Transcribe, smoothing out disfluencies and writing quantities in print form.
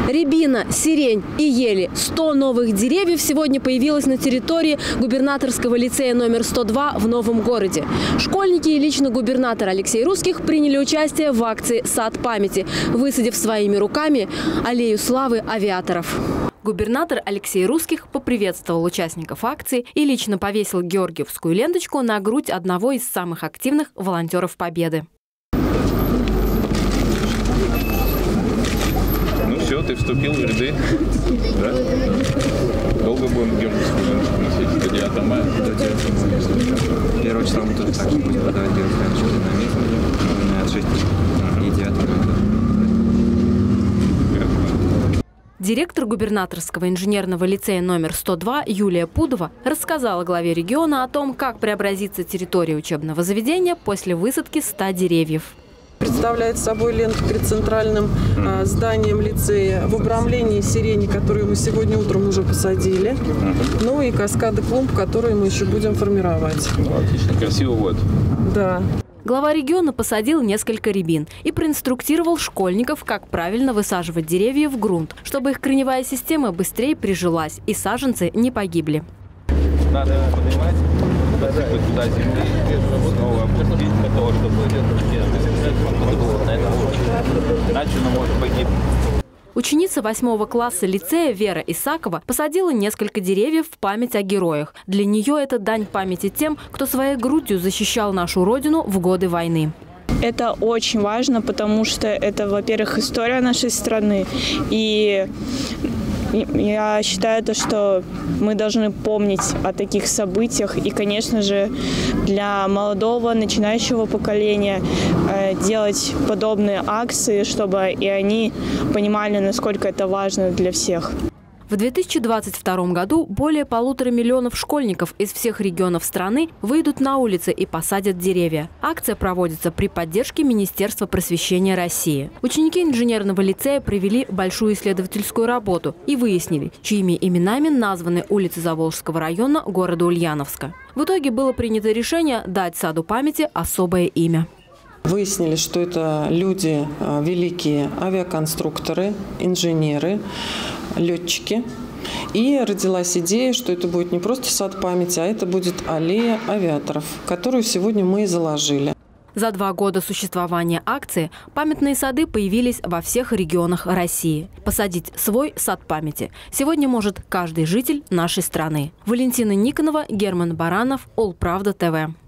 Рябина, сирень и ели. 100 новых деревьев сегодня появилось на территории губернаторского лицея номер 102 в Новом городе. Школьники и лично губернатор Алексей Русских приняли участие в акции «Сад памяти», высадив своими руками аллею славы авиаторов. Губернатор Алексей Русских поприветствовал участников акции и лично повесил георгиевскую ленточку на грудь одного из самых активных волонтеров Победы. Ну все, ты вступил в ряды. Да? Долго будем георгиевскую ленточку носить? До 9 мая? До 9 мая. 1 числа мы тоже так же будем выдавать георгиевскую ленточку на месяц. От 6 и 9 мая. Директор губернаторского инженерного лицея номер 102 Юлия Пудова рассказала главе региона о том, как преобразится территория учебного заведения после высадки 100 деревьев. Представляет собой ленту перед центральным зданием лицея в обрамлении сирени, которую мы сегодня утром уже посадили, ну и каскады клумб, которые мы еще будем формировать. Отлично, красиво будет. Да. Глава региона посадил несколько рябин и проинструктировал школьников, как правильно высаживать деревья в грунт, чтобы их корневая система быстрее прижилась и саженцы не погибли. Надо его поднимать, засыпать туда земли, снова опустить для того, чтобы иначе оно может погибнуть. Ученица 8 класса лицея Вера Исакова посадила несколько деревьев в память о героях. Для нее это дань памяти тем, кто своей грудью защищал нашу родину в годы войны. Это очень важно, потому что это, во-первых, история нашей страны. И я считаю, что мы должны помнить о таких событиях. И, конечно же, для молодого, начинающего поколения делать подобные акции, чтобы и они понимали, насколько это важно для всех. В 2022 году более 1,5 миллиона школьников из всех регионов страны выйдут на улицы и посадят деревья. Акция проводится при поддержке Министерства просвещения России. Ученики инженерного лицея провели большую исследовательскую работу и выяснили, чьими именами названы улицы Заволжского района города Ульяновска. В итоге было принято решение дать саду памяти особое имя. Выяснили, что это люди великие авиаконструкторы, инженеры, летчики. И родилась идея, что это будет не просто сад памяти, а это будет аллея авиаторов, которую сегодня мы и заложили. За 2 года существования акции памятные сады появились во всех регионах России. Посадить свой сад памяти сегодня может каждый житель нашей страны. Валентина Никонова, Герман Баранов, All Правда ТВ.